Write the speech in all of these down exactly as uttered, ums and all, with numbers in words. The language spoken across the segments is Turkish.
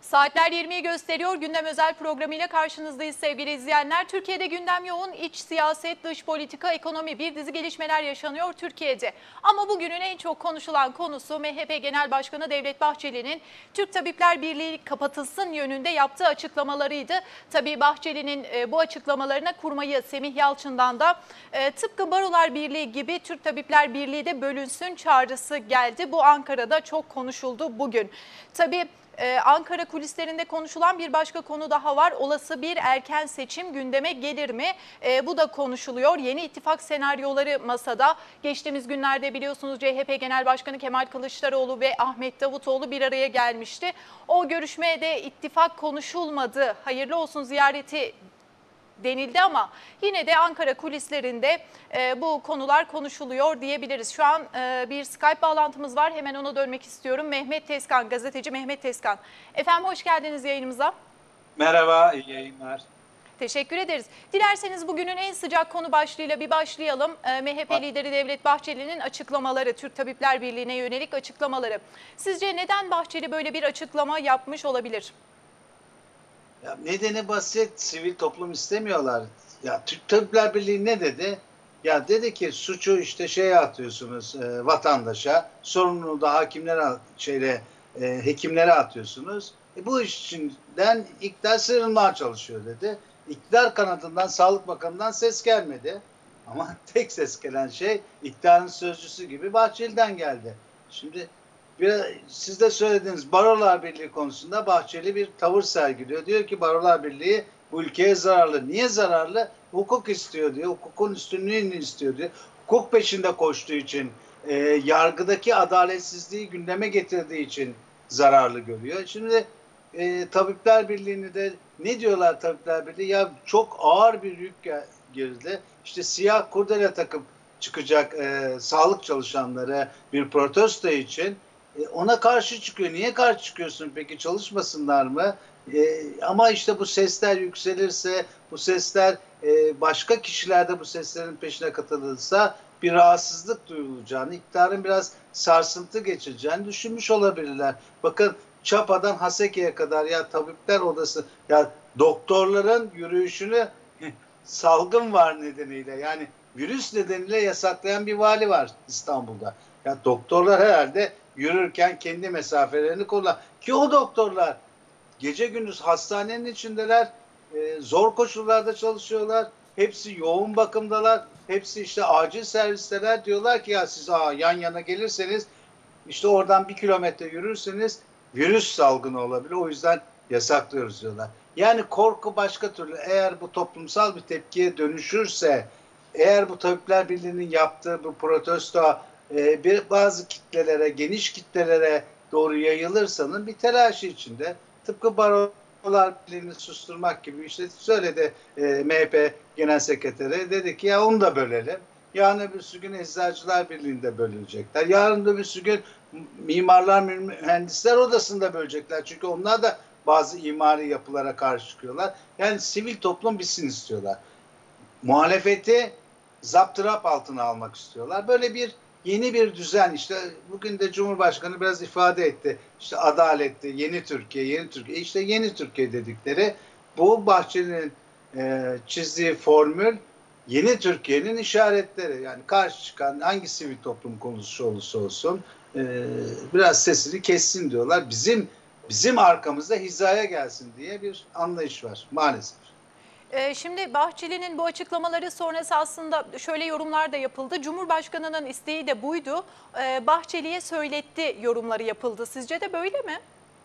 Saatler yirmiyi gösteriyor. Gündem özel programıyla karşınızdayız sevgili izleyenler. Türkiye'de gündem yoğun. İç siyaset, dış politika, ekonomi, bir dizi gelişmeler yaşanıyor Türkiye'de. Ama bugünün en çok konuşulan konusu M H P Genel Başkanı Devlet Bahçeli'nin Türk Tabipler Birliği kapatılsın yönünde yaptığı açıklamalarıydı. Tabii Bahçeli'nin bu açıklamalarına kurmayı Semih Yalçın'dan da tıpkı Barolar Birliği gibi Türk Tabipler Birliği de bölünsün çağrısı geldi. Bu Ankara'da çok konuşuldu bugün. Tabii Ee, Ankara kulislerinde konuşulan bir başka konu daha var. Olası bir erken seçim gündeme gelir mi? Ee, bu da konuşuluyor. Yeni ittifak senaryoları masada. Geçtiğimiz günlerde biliyorsunuz C H P Genel Başkanı Kemal Kılıçdaroğlu ve Ahmet Davutoğlu bir araya gelmişti. O görüşmede ittifak konuşulmadı. Hayırlı olsun ziyareti denildi ama yine de Ankara kulislerinde e, bu konular konuşuluyor diyebiliriz. Şu an e, bir Skype bağlantımız var. Hemen ona dönmek istiyorum. Mehmet Tezkan, gazeteci Mehmet Tezkan. Efendim hoş geldiniz yayınımıza. Merhaba, iyi yayınlar. Teşekkür ederiz. Dilerseniz bugünün en sıcak konu başlığıyla bir başlayalım. E, M H P lideri Devlet Bahçeli'nin açıklamaları, Türk Tabipler Birliği'ne yönelik açıklamaları. Sizce neden Bahçeli böyle bir açıklama yapmış olabilir? Ya nedeni basit, sivil toplum istemiyorlar. Ya Türk Tabipler Birliği ne dedi? Ya dedi ki suçu işte şeye atıyorsunuz e, vatandaşa, sorumluluğu da hakimlere şeyle e, hekimlere atıyorsunuz. E, bu iş içinden iktidar sıyrılmaya çalışıyor dedi. İktidar kanadından, Sağlık Bakanı'ndan ses gelmedi. Ama tek ses gelen şey iktidarın sözcüsü gibi Bahçeli'den geldi. Şimdi Bir, siz de söylediğiniz Barolar Birliği konusunda Bahçeli bir tavır sergiliyor. Diyor ki Barolar Birliği bu ülkeye zararlı. Niye zararlı? Hukuk istiyor diyor. Hukukun üstünlüğünü istiyor diyor. Hukuk peşinde koştuğu için, e, yargıdaki adaletsizliği gündeme getirdiği için zararlı görüyor. Şimdi e, Tabipler Birliği'ni de ne diyorlar Tabipler Birliği? Ya çok ağır bir yük girdi. İşte siyah kurdele takıp çıkacak e, sağlık çalışanları bir protesto için ona karşı çıkıyor. Niye karşı çıkıyorsun peki? Çalışmasınlar mı? Ee, ama işte bu sesler yükselirse, bu sesler e, başka kişiler de bu seslerin peşine katılırsa bir rahatsızlık duyulacağını, iktidarın biraz sarsıntı geçireceğini düşünmüş olabilirler. Bakın Çapa'dan Haseki'ye kadar ya tabipler odası, ya doktorların yürüyüşünü salgın var nedeniyle, yani virüs nedeniyle yasaklayan bir vali var İstanbul'da. Ya doktorlar herhalde yürürken kendi mesafelerini kollar. Ki o doktorlar gece gündüz hastanenin içindeler, e, zor koşullarda çalışıyorlar. Hepsi yoğun bakımdalar. Hepsi işte acil servisteler. Diyorlar ki ya siz aa, yan yana gelirseniz işte oradan bir kilometre yürürseniz virüs salgını olabilir. O yüzden yasaklıyoruz diyorlar. Yani korku başka türlü. Eğer bu toplumsal bir tepkiye dönüşürse, eğer bu Tabipler Birliği'nin yaptığı bu protesto e, bir bazı kitlelere, geniş kitlelere doğru yayılırsanın bir telaşı içinde, tıpkı Barolar Birliği'ni susturmak gibi işte söyledi e, M H P Genel Sekreteri, dedi ki ya onu da bölelim. Yarın öbürsü gün Eczacılar Birliği'nde bölünecekler. Yarın öbürsü gün Mimarlar Mühendisler Odası'nda bölecekler. Çünkü onlar da bazı imari yapılara karşı çıkıyorlar. Yani sivil toplum bitsin istiyorlar. Muhalefeti zaptırap altına almak istiyorlar. Böyle bir yeni bir düzen, işte bugün de Cumhurbaşkanı biraz ifade etti. İşte adaletti, yeni Türkiye, yeni Türkiye. İşte yeni Türkiye dedikleri bu Bahçeli'nin e, çizdiği formül yeni Türkiye'nin işaretleri. Yani karşı çıkan hangi sivil toplum konusu olursa olsun e, biraz sesini kessin diyorlar. Bizim bizim arkamızda hizaya gelsin diye bir anlayış var maalesef. Şimdi Bahçeli'nin bu açıklamaları sonrası aslında şöyle yorumlar da yapıldı. Cumhurbaşkanı'nın isteği de buydu. Bahçeli'ye söyletti yorumları yapıldı. Sizce de böyle mi?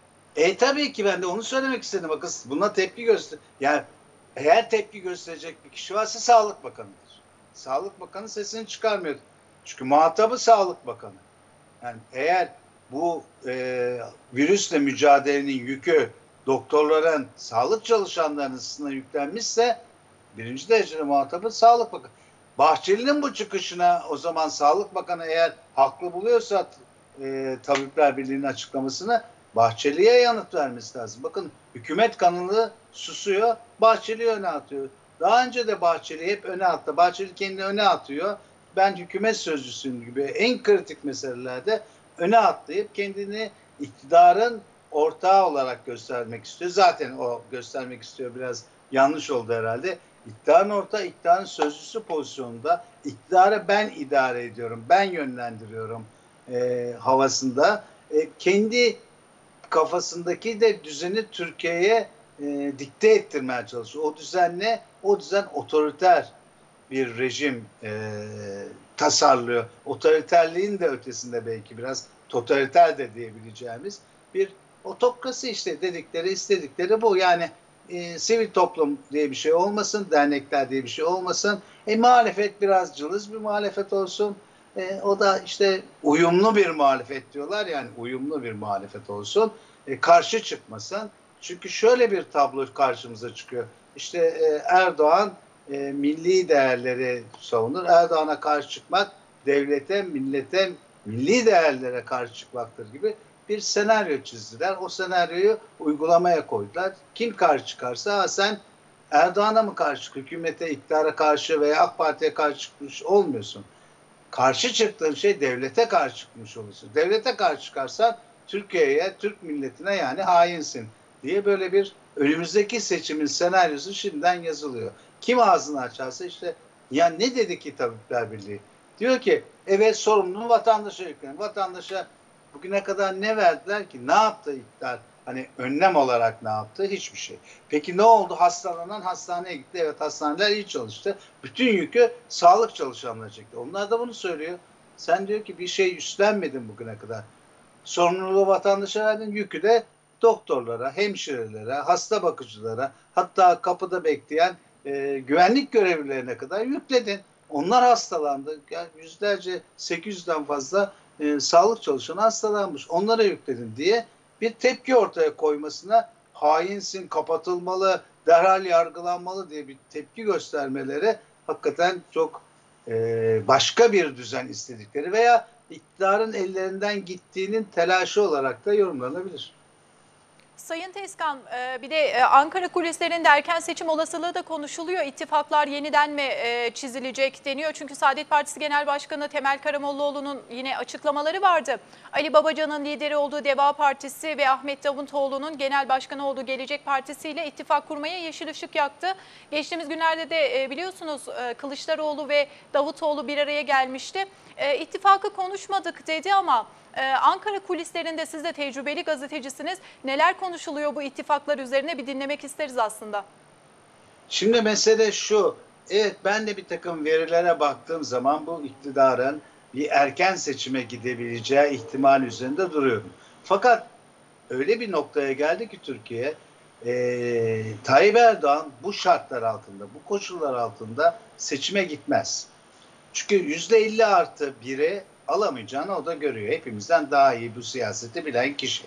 E tabii ki ben de onu söylemek istedim. Bakın buna tepki göster. Yani eğer tepki gösterecek bir kişi varsa Sağlık Bakanı'dır. Sağlık Bakanı sesini çıkarmıyor. Çünkü muhatabı Sağlık Bakanı. Yani eğer bu e, virüsle mücadelenin yükü doktorların, sağlık çalışanlarının sırtına yüklenmişse birinci derecede muhatabı Sağlık Bakanı. Bahçeli'nin bu çıkışına o zaman Sağlık Bakanı eğer haklı buluyorsa e, Tabipler Birliği'nin açıklamasını, Bahçeli'ye yanıt vermesi lazım. Bakın hükümet kanalı susuyor, Bahçeli'yi öne atıyor. Daha önce de Bahçeli hep öne attı. Bahçeli kendini öne atıyor. Ben hükümet sözcüsüyüm gibi en kritik meselelerde öne atlayıp kendini iktidarın ortağı olarak göstermek istiyor. Zaten o göstermek istiyor, biraz yanlış oldu herhalde. İktidarın ortağı, iktidarın sözcüsü pozisyonunda, iktidarı ben idare ediyorum, ben yönlendiriyorum e, havasında. E, kendi kafasındaki de düzeni Türkiye'ye e, dikte ettirmeye çalışıyor. O düzen ne? O düzen otoriter bir rejim e, tasarlıyor. Otoriterliğin de ötesinde belki biraz totaliter de diyebileceğimiz bir otokrasi, işte dedikleri, istedikleri bu. Yani e, sivil toplum diye bir şey olmasın, dernekler diye bir şey olmasın. E, muhalefet biraz cılız bir muhalefet olsun. E, o da işte uyumlu bir muhalefet diyorlar, yani uyumlu bir muhalefet olsun. E, karşı çıkmasın. Çünkü şöyle bir tablo karşımıza çıkıyor. İşte e, Erdoğan e, milli değerleri savunur. Erdoğan'a karşı çıkmak devlete, millete, milli değerlere karşı çıkmaktır gibi bir senaryo çizdiler. O senaryoyu uygulamaya koydular. Kim karşı çıkarsa, ha sen Erdoğan'a mı karşı, hükümete, iktidara karşı veya AK Parti'ye karşı çıkmış olmuyorsun. Karşı çıktığın şey devlete karşı çıkmış olursun. Devlete karşı çıkarsan Türkiye'ye, Türk milletine yani hainsin diye böyle bir önümüzdeki seçimin senaryosu şimdiden yazılıyor. Kim ağzını açarsa işte, ya ne dedi ki Tabipler Birliği? Diyor ki evet, sorumluluğu vatandaşa yüklenin. Vatandaşa bugüne kadar ne verdiler ki? Ne yaptı iktidar? Hani önlem olarak ne yaptı? Hiçbir şey. Peki ne oldu? Hastalanan hastaneye gitti. Evet, hastaneler iyi çalıştı. Bütün yükü sağlık çalışanları çekti. Onlar da bunu söylüyor. Sen diyor ki bir şey üstlenmedin bugüne kadar. Sorumluluğu vatandaşa verdin. Yükü de doktorlara, hemşirelere, hasta bakıcılara, hatta kapıda bekleyen e, güvenlik görevlilerine kadar yükledin. Onlar hastalandı. Yani yüzlerce, sekiz yüzden fazla e, sağlık çalışanı hastalanmış. Onlara yükledin diye bir tepki ortaya koymasına, hainsin, kapatılmalı, derhal yargılanmalı diye bir tepki göstermeleri hakikaten çok e, başka bir düzen istedikleri veya iktidarın ellerinden gittiğinin telaşı olarak da yorumlanabilir. Sayın Tezkan, e, bir de e, Ankara kulislerinde erken seçim olasılığı da konuşuluyor. İttifaklar yeniden mi e, çizilecek deniyor. Çünkü Saadet Partisi Genel Başkanı Temel Karamollaoğlu'nun yine açıklamaları vardı. Ali Babacan'ın lideri olduğu Deva Partisi ve Ahmet Davutoğlu'nun genel başkanı olduğu Gelecek Partisi ile ittifak kurmaya yeşil ışık yaktı. Geçtiğimiz günlerde de biliyorsunuz Kılıçdaroğlu ve Davutoğlu bir araya gelmişti. İttifakı konuşmadık dedi ama Ankara kulislerinde, siz de tecrübeli gazetecisiniz, neler konuşuluyor bu ittifaklar üzerine bir dinlemek isteriz aslında. Şimdi mesele şu, evet ben de bir takım verilere baktığım zaman bu iktidarın bir erken seçime gidebileceği ihtimal üzerinde duruyorum. Fakat öyle bir noktaya geldi ki Türkiye, e, Tayyip Erdoğan bu şartlar altında, bu koşullar altında seçime gitmez. Çünkü yüzde elli artı biri alamayacağını o da görüyor. Hepimizden daha iyi bu siyaseti bilen kişi.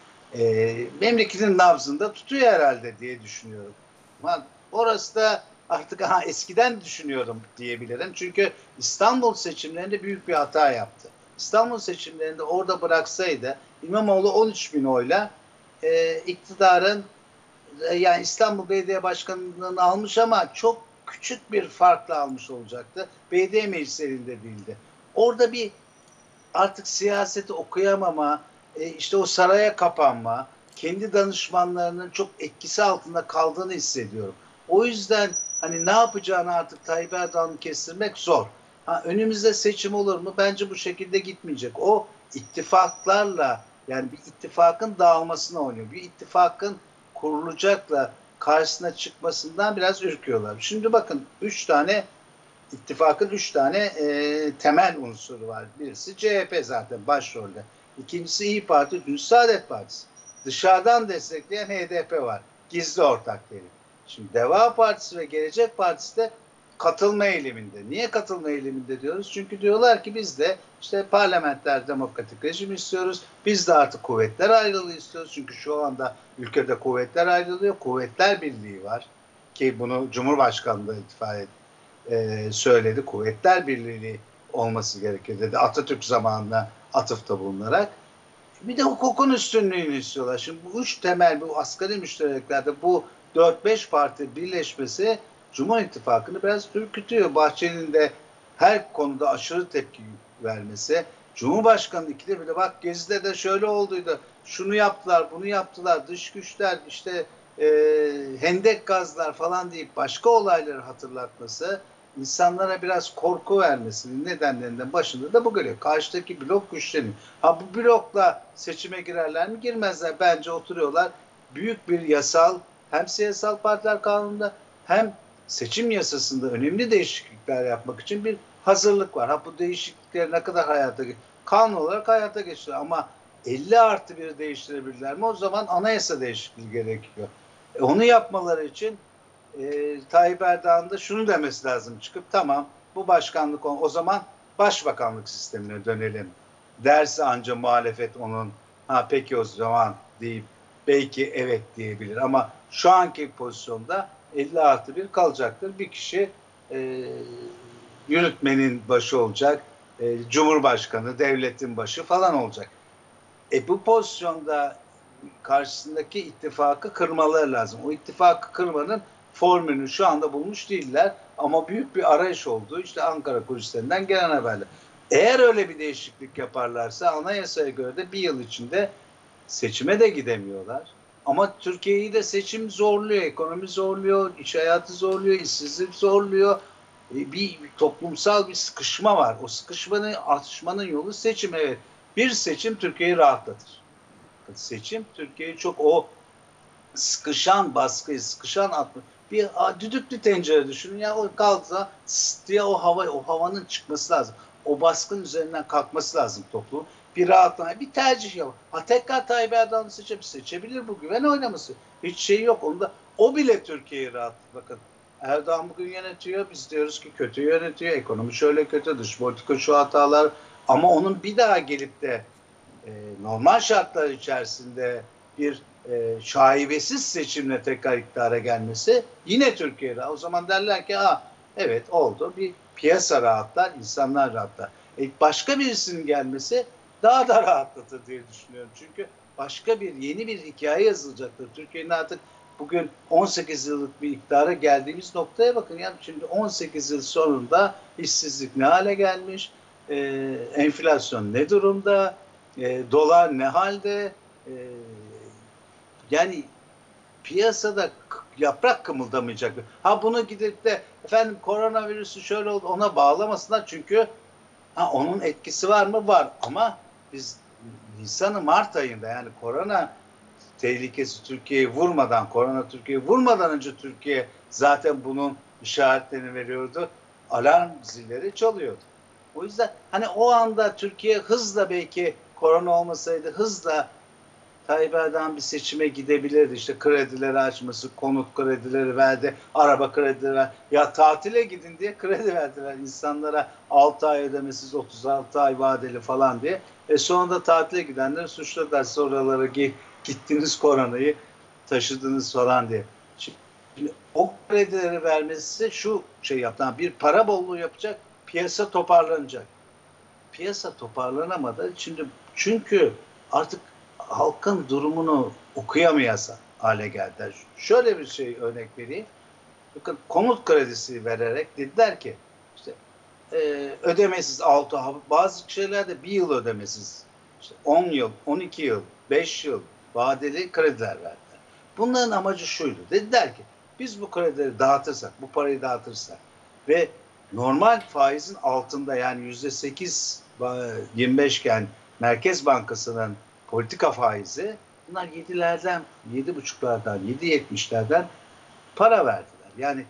E, memleketin nabzında tutuyor herhalde diye düşünüyorum. Ama orası da artık aha, eskiden düşünüyorum diyebilirim. Çünkü İstanbul seçimlerinde büyük bir hata yaptı. İstanbul seçimlerinde orada bıraksaydı İmamoğlu on üç bin oyla e, iktidarın e, yani İstanbul Belediye Başkanlığı'nı almış ama çok küçük bir farkla almış olacaktı. Belediye meclislerinde değildi. Orada bir artık siyaseti okuyamama, e, işte o saraya kapanma, kendi danışmanlarının çok etkisi altında kaldığını hissediyorum. O yüzden hani ne yapacağını artık Tayyip Erdoğan'ı kestirmek zor. Ha, önümüzde seçim olur mu? Bence bu şekilde gitmeyecek. O ittifaklarla, yani bir ittifakın dağılmasına oynuyor. Bir ittifakın kurulacakla karşısına çıkmasından biraz ürküyorlar. Şimdi bakın, üç tane İttifakın üç tane e, temel unsuru var. Birisi C H P zaten başrolde. İkincisi İyi Parti, üçüncüsü Saadet Partisi. Dışarıdan destekleyen H D P var. Gizli ortak diyelim. Şimdi Deva Partisi ve Gelecek Partisi de katılma eğiliminde. Niye katılma eğiliminde diyoruz? Çünkü diyorlar ki biz de işte parlamenter demokratik rejim istiyoruz. Biz de artık kuvvetler ayrılığı istiyoruz. Çünkü şu anda ülkede kuvvetler ayrılıyor. Kuvvetler Birliği var. Ki bunu Cumhurbaşkanlığı ittifak etti. E, söyledi. Kuvvetler Birliği olması gerekir dedi. Atatürk zamanına atıfta bulunarak. Bir de hukukun üstünlüğünü istiyorlar. Şimdi bu üç temel, bu asgari müştereklerde bu dört beş parti birleşmesi Cumhur İttifakı'nı biraz ürkütüyor. Bahçeli'nin de her konuda aşırı tepki vermesi. Cumhurbaşkanı ikide bile bak Gezi'de de şöyle olduydu. şunu yaptılar, bunu yaptılar, dış güçler işte e, hendek gazlar falan deyip başka olayları hatırlatması, insanlara biraz korku vermesinin nedenlerinden başında da bu geliyor. Karşıdaki blok güçleniyor. Ha bu blokla seçime girerler mi? Girmezler. Bence oturuyorlar. Büyük bir yasal, hem siyasal partiler kanununda hem seçim yasasında önemli değişiklikler yapmak için bir hazırlık var. Ha bu değişiklikleri ne kadar hayata geçiyor? Kanun olarak hayata geçiyor ama elli artı bir değiştirebilirler mi? O zaman anayasa değişikliği gerekiyor. E, onu yapmaları için e, Tayyip Erdoğan da şunu demesi lazım çıkıp, tamam bu başkanlık o zaman başbakanlık sistemine dönelim derse anca muhalefet onun ha peki o zaman deyip belki evet diyebilir ama şu anki pozisyonda elli artı bir kalacaktır. Bir kişi e, yürütmenin başı olacak, e, Cumhurbaşkanı, devletin başı falan olacak. E bu pozisyonda karşısındaki ittifakı kırmaları lazım. O ittifakı kırmanın formülünü şu anda bulmuş değiller ama büyük bir arayış olduğu işte Ankara kulislerinden gelen haberler. Eğer öyle bir değişiklik yaparlarsa anayasaya göre de bir yıl içinde seçime de gidemiyorlar. Ama Türkiye'yi de seçim zorluyor, ekonomi zorluyor, iş hayatı zorluyor, işsizlik zorluyor. Bir, bir toplumsal bir sıkışma var. O sıkışmanın, atışmanın yolu seçim, evet. Bir seçim Türkiye'yi rahatlatır. Seçim Türkiye'yi çok o sıkışan baskıyı, sıkışan atma. Bir a, düdüklü tencere düşünün ya, o kalksa diye o hava, o havanın çıkması lazım. O baskın üzerinden kalkması lazım toplum. Bir rahatlama, bir tercih yap. Ha tekrar Tayyip Erdoğan'ı seçebilir, seçebilir bu güven oynaması. Hiç şey yok onda. O bile Türkiye'yi rahatlatır. Bakın Erdoğan bugün yönetiyor. Biz diyoruz ki kötü yönetiyor. Ekonomi şöyle kötü, dış politika şu hatalar. Ama onun bir daha gelip de e, normal şartlar içerisinde bir e, şaibesiz seçimle tekrar iktidara gelmesi yine Türkiye'de. O zaman derler ki ha evet oldu, bir piyasa rahatlar, insanlar rahatlar. E, başka birisinin gelmesi daha da rahatlatır diye düşünüyorum. Çünkü başka bir yeni bir hikaye yazılacaktır. Türkiye'nin artık bugün on sekiz yıllık bir iktidara geldiğimiz noktaya bakın. Yani şimdi on sekiz yıl sonunda işsizlik ne hale gelmiş, e, enflasyon ne durumda, e, dolar ne halde, e, yani piyasada yaprak kımıldamayacak. Ha bunu gidip de efendim koronavirüsü şöyle oldu ona bağlamasınlar çünkü ha, onun etkisi var mı? Var ama biz Nisan-ı Mart ayında, yani korona tehlikesi Türkiye'yi vurmadan, korona Türkiye'yi vurmadan önce Türkiye zaten bunun işaretlerini veriyordu. Alarm zilleri çalıyordu. O yüzden hani o anda Türkiye hızla, belki korona olmasaydı hızla Tayyip Erdoğan bir seçime gidebilirdi. İşte kredileri açması, konut kredileri verdi, araba kredileri verdi. Ya tatile gidin diye kredi verdiler insanlara, altı ay ödemesiz, otuz altı ay vadeli falan diye. E sonra da tatile gidenler suçladılar. Sonraları gittiniz koronayı taşıdınız falan diye. Şimdi o kredileri vermesi şu şey yaptı. Bir para bolluğu yapacak, piyasa toparlanacak. Piyasa toparlanamadı. Şimdi çünkü artık halkın durumunu okuyamayasa hale geldiler. Şöyle bir şey örnek vereyim. Bakın konut kredisi vererek dediler ki işte e, ödemesiz altı, bazı şeylerde bir yıl ödemesiz, işte on yıl, on iki yıl, beş yıl vadeli krediler verdiler. Bunların amacı şuydu. Dediler ki biz bu kredileri dağıtırsak, bu parayı dağıtırsak ve normal faizin altında, yani yüzde sekiz yirmi beş iken Merkez Bankası'nın politika faizi, bunlar yedilerden, yedi buçuklardan, yedi yetmişlerden para verdiler. Yani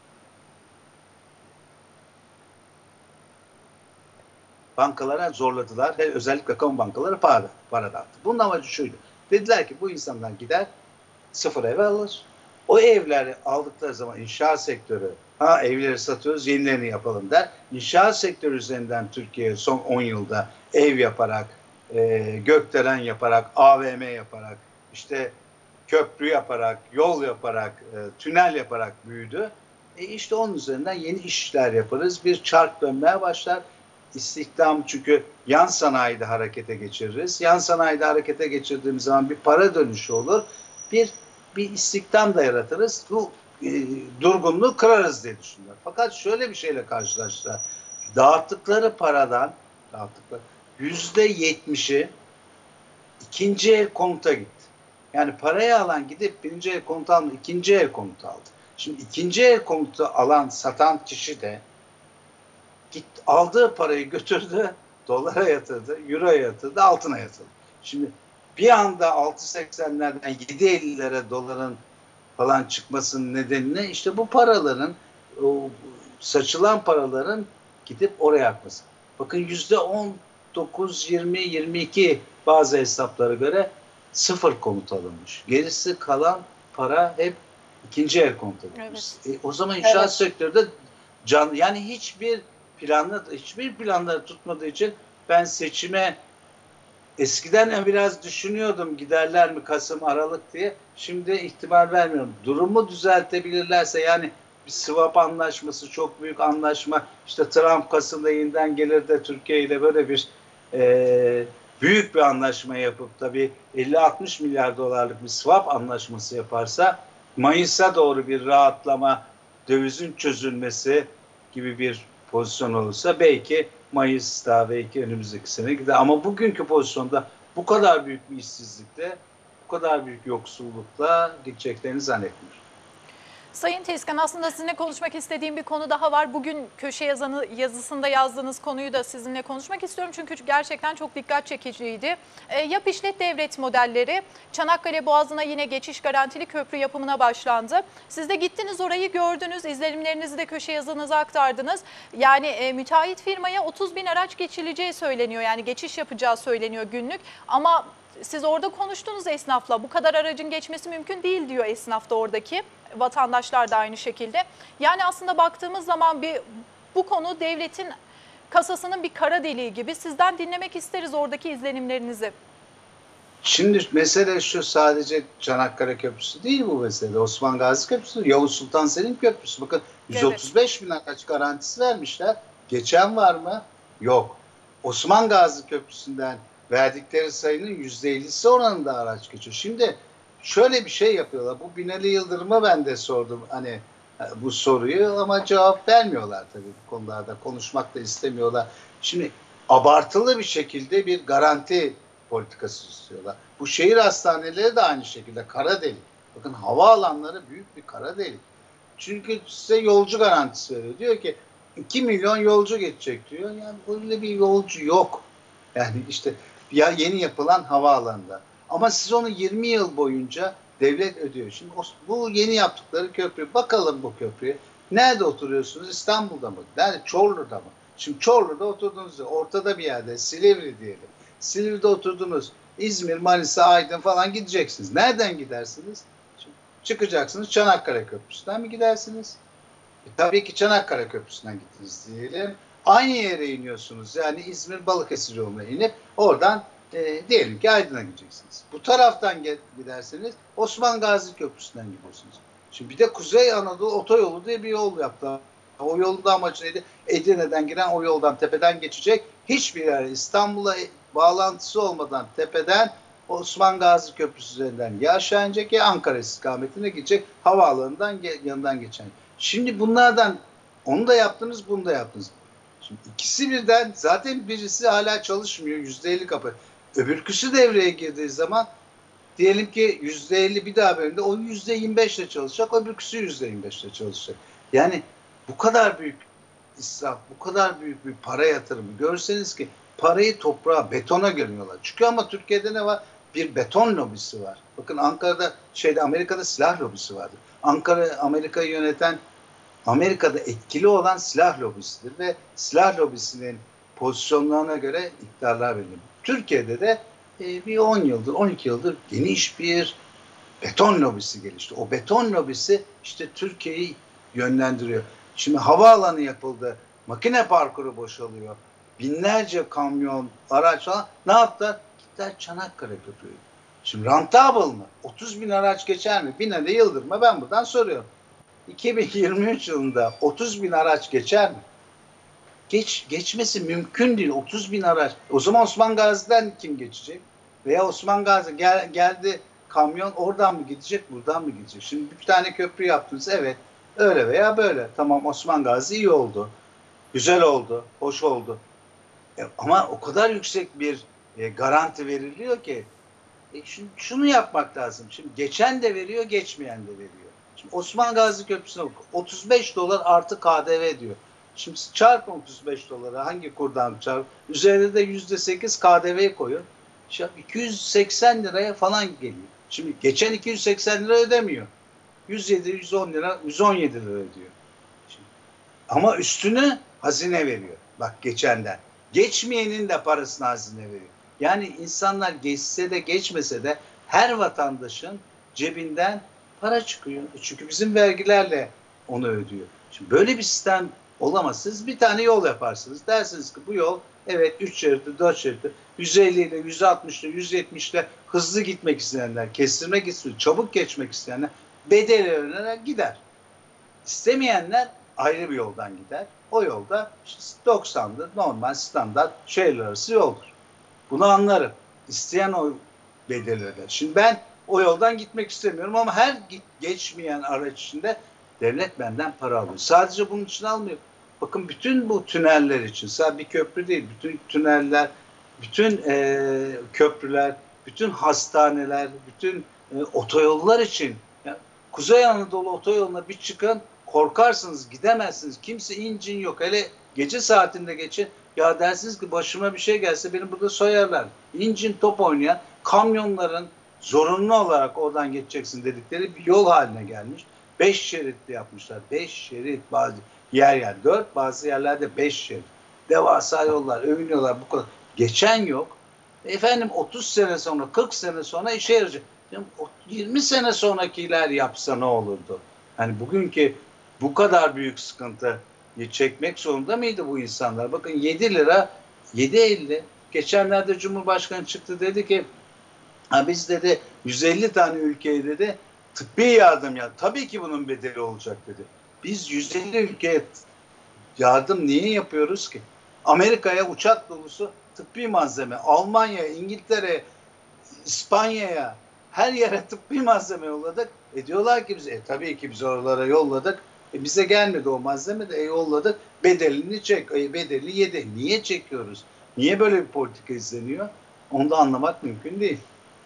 bankalara zorladılar ve özellikle kamu bankaları para, para dağıttı. Bunun amacı şuydu. Dediler ki bu insanlar gider sıfır ev alır. O evleri aldıkları zaman inşaat sektörü, ha evleri satıyoruz yenilerini yapalım der. İnşaat sektörü üzerinden Türkiye son on yılda ev yaparak, e, gökdelen yaparak, A V M yaparak, işte köprü yaparak, yol yaparak, e, tünel yaparak büyüdü. E işte onun üzerinden yeni işler yaparız. Bir çark dönmeye başlar. İstihdam, çünkü yan sanayide harekete geçiririz. Yan sanayide harekete geçirdiğimiz zaman bir para dönüşü olur. Bir bir istihdam da yaratırız. Bu e, durgunluğu kırarız diye düşünüyorlar. Fakat şöyle bir şeyle karşılaştılar. Dağıttıkları paradan dağıttıkları yüzde yetmişi ikinci el konuta gitti. Yani parayı alan gidip birinci el konut almadı, ikinci el konut aldı. Şimdi ikinci el konutu alan, satan kişi de git, aldığı parayı götürdü, dolara yatırdı, euroya yatırdı, altına yatırdı. Şimdi bir anda altı seksenlerden yedi ellilere doların falan çıkmasının nedeni ne? İşte bu paraların, o saçılan paraların gidip oraya akması. Bakın yüzde on dokuz, yirmi, yirmi iki bazı hesaplara göre sıfır konut alınmış. Gerisi kalan para hep ikinci el konut alınmış. Evet. E, o zaman inşaat Evet. sektörü de can, yani hiçbir planla, hiçbir planları tutmadığı için ben seçime eskiden biraz düşünüyordum giderler mi Kasım, Aralık diye. Şimdi ihtimal vermiyorum. Durumu düzeltebilirlerse, yani bir swap anlaşması, çok büyük anlaşma, işte Trump Kasım'da yeniden gelir de Türkiye ile böyle bir e, büyük bir anlaşma yapıp tabii elli altmış milyar dolarlık bir swap anlaşması yaparsa, Mayıs'a doğru bir rahatlama, dövizin çözülmesi gibi bir pozisyon olursa belki Mayıs'ta, belki önümüzdeki sene gider. Ama bugünkü pozisyonda bu kadar büyük bir işsizlikle, bu kadar büyük yoksullukla gideceklerini zannetmiyorum. Sayın Tezkan, aslında sizinle konuşmak istediğim bir konu daha var. Bugün köşe yazanı, yazısında yazdığınız konuyu da sizinle konuşmak istiyorum. Çünkü gerçekten çok dikkat çekiciydi. E, yap işlet devret modelleri. Çanakkale Boğazı'na yine geçiş garantili köprü yapımına başlandı. Siz de gittiniz, orayı gördünüz. İzlenimlerinizi de köşe yazınıza aktardınız. Yani e, müteahhit firmaya otuz bin araç geçileceği söyleniyor. Yani geçiş yapacağı söyleniyor günlük. Ama siz orada konuştunuz esnafla. Bu kadar aracın geçmesi mümkün değil diyor esnaf da oradaki. Vatandaşlar da aynı şekilde. Yani aslında baktığımız zaman bir bu konu devletin kasasının bir kara deliği gibi. Sizden dinlemek isteriz oradaki izlenimlerinizi. Şimdi mesele şu, sadece Çanakkale Köprüsü değil bu mesele. Osman Gazi Köprüsü, Yavuz Sultan Selim Köprüsü. Bakın yüz otuz beş bin araç garantisi vermişler. Geçen var mı? Yok. Osman Gazi Köprüsü'nden verdikleri sayının yüzde ellisi oranında araç geçiyor. Şimdi şöyle bir şey yapıyorlar. Bu Binali Yıldırım'a ben de sordum hani bu soruyu, ama cevap vermiyorlar tabii bu konularda. Konuşmak da istemiyorlar. Şimdi abartılı bir şekilde bir garanti politikası istiyorlar. Bu şehir hastaneleri de aynı şekilde kara delik. Bakın havaalanları büyük bir kara delik. Çünkü size yolcu garantisi veriyor. Diyor ki iki milyon yolcu geçecek diyor. Yani böyle bir yolcu yok. Yani işte ya yeni yapılan havaalanında. Ama siz onu yirmi yıl boyunca devlet ödüyor. Şimdi bu yeni yaptıkları köprü, bakalım bu köprüye. Nerede oturuyorsunuz? İstanbul'da mı? Nerede? Çorlu'da mı? Şimdi Çorlu'da oturduğunuzda, ortada bir yerde, Silivri diyelim. Silivri'de oturdunuz. İzmir, Manisa, Aydın falan gideceksiniz. Nereden gidersiniz? Şimdi çıkacaksınız, Çanakkale Köprüsü'nden mi gidersiniz? E, tabii ki Çanakkale Köprüsü'nden gittiniz diyelim. Aynı yere iniyorsunuz. Yani İzmir Balıkesir yoluna inip oradan e, diyelim ki Aydın'a gideceksiniz. Bu taraftan giderseniz Osman Gazi Köprüsü'nden gidiyorsunuz. Şimdi bir de Kuzey Anadolu Otoyolu diye bir yol yaptılar. O yolun da amacı neydi? Edirne'den giren o yoldan tepeden geçecek. Hiçbir yer İstanbul'a bağlantısı olmadan tepeden Osman Gazi Köprüsü üzerinden ya aşağı inecek ya Ankara istikametine gidecek, havaalanından yanından geçen. Şimdi bunlardan onu da yaptınız, bunu da yaptınız. Şimdi ikisi birden, zaten birisi hala çalışmıyor, yüzde elli kapı. Öbürküsü devreye girdiği zaman diyelim ki yüzde elli bir daha bölümde, o yüzde yirmi beş ile çalışacak, öbürküsü yüzde yirmi beş ile çalışacak. Yani bu kadar büyük israf, bu kadar büyük bir para yatırımı görseniz ki parayı toprağa, betona gömüyorlar. Çünkü ama Türkiye'de ne var? Bir beton lobisi var. Bakın Ankara'da, şeyde Amerika'da silah lobisi vardır. Ankara, Amerika'yı yöneten, Amerika'da etkili olan silah lobisidir ve silah lobisinin pozisyonlarına göre iktidarlar verilir. Türkiye'de de e, bir on yıldır, on iki yıldır geniş bir beton lobisi gelişti. O beton lobisi işte Türkiye'yi yönlendiriyor. Şimdi havaalanı yapıldı, makine parkuru boşalıyor, binlerce kamyon, araç falan. Ne yaptılar? Gittiler Çanakkale Köprü'yü. Şimdi rentable mı? otuz bin araç geçer mi? Binali Yıldırım'a ben buradan soruyorum. iki bin yirmi üç yılında otuz bin araç geçer mi? Geç, geçmesi mümkün değil. otuz bin araç. O zaman Osman Gazi'den kim geçecek? Veya Osman Gazi gel, geldi kamyon, oradan mı gidecek, buradan mı gidecek? Şimdi bir tane köprü yaptınız. Evet. Öyle veya böyle. Tamam, Osman Gazi iyi oldu. Güzel oldu. Hoş oldu. E, ama o kadar yüksek bir e, garanti veriliyor ki E şunu, şunu yapmak lazım. Şimdi geçen de veriyor, geçmeyen de veriyor. Şimdi Osman Gazi Köprüsü'ne bak. otuz beş dolar artı K D V diyor. Şimdi çarpın otuz beş doları hangi kurdan çarp? Üzerinde de yüzde sekiz K D V koyun. Şimdi iki yüz seksen liraya falan geliyor. Şimdi geçen iki yüz seksen lira ödemiyor. yüz yedi yüz on lira, yüz on yedi lira ödüyor. Şimdi, ama üstünü hazine veriyor. Bak geçenden. Geçmeyenin de parasını hazine veriyor. Yani insanlar geçse de geçmese de her vatandaşın cebinden para çıkıyor. Çünkü bizim vergilerle onu ödüyor. Şimdi böyle bir sistem olamaz. Siz bir tane yol yaparsınız. Dersiniz ki bu yol evet üç şeritli, dört şeritli, yüz elli ile, yüz altmış ile, yüz yetmiş ile hızlı gitmek isteyenler, kestirmek isteyenler, çabuk geçmek isteyenler bedel ödenerek gider. İstemeyenler ayrı bir yoldan gider. O yolda işte doksanlı normal standart şehirler arası yoldur. Bunu anlarım. İsteyen o bedeli öder. Şimdi ben o yoldan gitmek istemiyorum ama her git, geçmeyen araç içinde devlet benden para alıyor. Sadece bunun için almıyor. Bakın bütün bu tüneller için, sadece bir köprü değil, bütün tüneller, bütün e, köprüler, bütün hastaneler, bütün e, otoyollar için. Yani Kuzey Anadolu otoyoluna bir çıkın, korkarsınız, gidemezsiniz. Kimse incin yok. Hele gece saatinde geçin. Ya dersiniz ki başıma bir şey gelse beni burada soyarlar. İncin top oynayan kamyonların zorunlu olarak oradan geçeceksin dedikleri bir yol haline gelmiş. Beş şeritli yapmışlar. Beş şerit bazı yer yer dört, bazı yerlerde beş şerit. Devasa yollar, övünüyorlar bu kadar. Geçen yok. Efendim otuz sene sonra, kırk sene sonra işe yarayacak. yirmi sene sonrakiler yapsa ne olurdu? Hani bugünkü bu kadar büyük sıkıntı çekmek zorunda mıydı bu insanlar? Bakın yedi lira, yedi elli. Geçenlerde Cumhurbaşkanı çıktı dedi ki ha biz dedi yüz elli tane ülkeye dedi tıbbi yardım ya tabii ki bunun bedeli olacak dedi. Biz yüz elli ülkeye yardım niye yapıyoruz ki? Amerika'ya uçak dolusu tıbbi malzeme, Almanya'ya, İngiltere'ye, İspanya'ya her yere tıbbi malzeme yolladık. E diyorlar ki biz e, tabii ki biz oralara yolladık. E bize gelmedi o malzeme de e, yolladık. Bedelini çek. E, bedeli yedi. Niye çekiyoruz? Niye böyle bir politika izleniyor? Onu da anlamak mümkün değil.